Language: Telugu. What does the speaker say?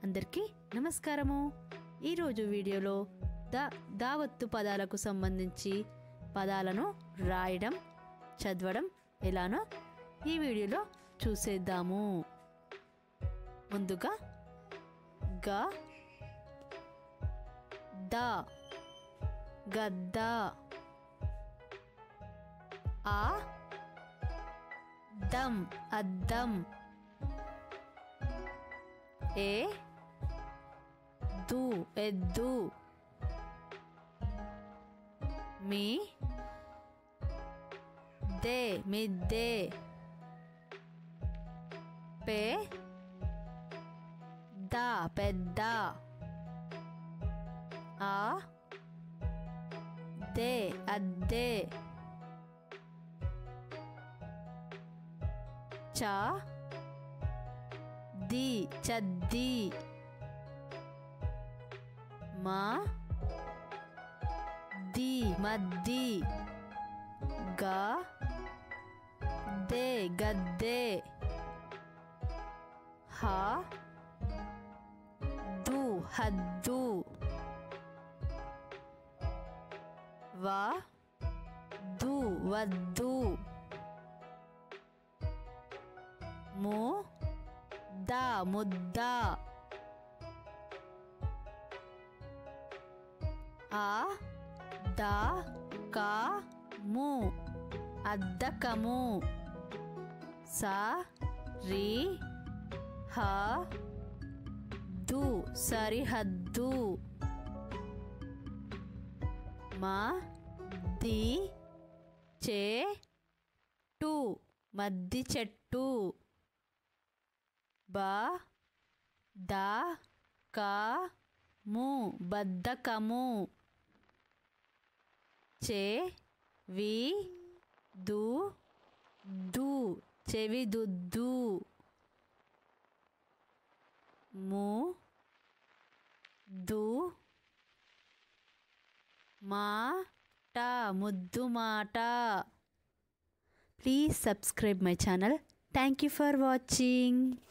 అందరికీ నమస్కారము। ఈ రోజు వీడియోలో దావత్తు పదాలకు సంబంధించి పదాలను రాయడం చదవడం ఎలానో ఈ వీడియోలో చూసేద్దాము। ముందుగా గ ద గద్ద, ఆ దం అద్దం, ఏ దు ఎద్దు, మీ దే మిద్దే, పే ద పెద్ద, ఆ దే అద్దే, చ ది చద్ది, మా ది మద్ది, గ దే గద్దే, హ దు హద్దు, వ దు వద్దు, ము ద ముద్ద, ఆ ద క ము అద్దకము, స రి హ దు సరిహద్దు, మ ది చే టు మద్ది చెట్టు, బ ద క ము బద్దకము, చే వి దు దు చెవిదుద్దు, ము దు మాట ముద్దు మాట। Please subscribe my channel. Thank you for watching.